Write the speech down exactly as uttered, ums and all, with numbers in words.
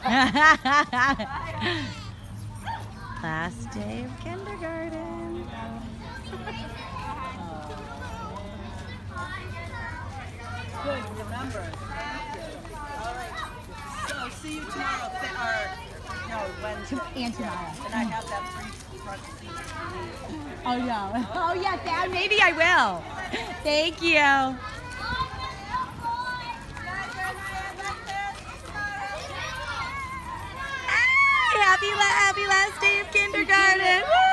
Last day of kindergarten. Good, remember. All right. So see you tomorrow. Or, no, Wednesday. And tomorrow. And I have that free front seat. Oh, yeah. Oh, yeah, Dad. Maybe I will. Thank you. Happy, happy last day of kindergarten. Woo!